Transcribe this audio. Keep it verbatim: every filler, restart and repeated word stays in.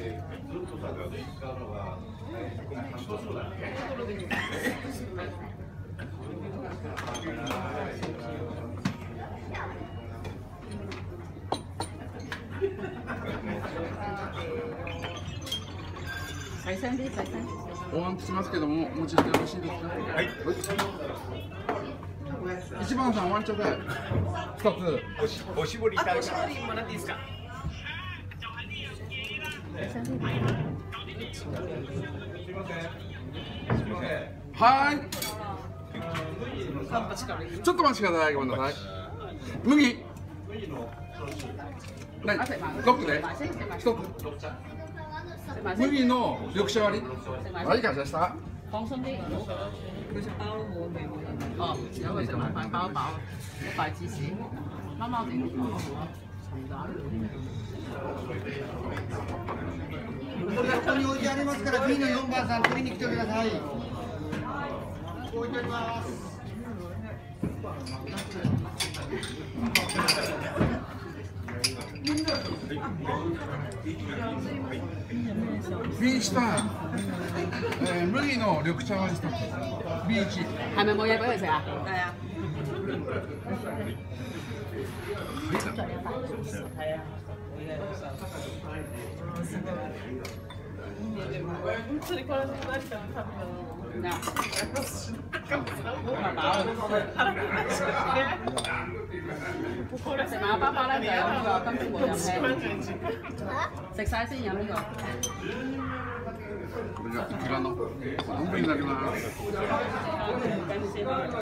細声啲，細声。 お椀しますけども、お持ちしてよろしいですか。はい。一番さん、ワンちょうだい。一つ。 おしぼりいただきます。おしぼりもらっていいですか。 はい。ちょっと待ちください。ごめんなさい。麦。何？ロックで。一つ。麦の緑茶割り。何感謝した？ 放鬆啲，佢食包都冇味喎。哦，有佢食埋塊包飽，一塊芝士，貓貓地。 ここに置いてありますから、Bのよんばんさん取りに来てください。置いてあります。 B 下、えー、麦の緑茶割り一つ。B 一。 係咪冇嘢俾佢食啊？係啊。係啊。それから何したの？な。飽飽。食埋包包咧就有呢個金針冇飲啤，食晒先飲呢個。 これがこちらの丼になります。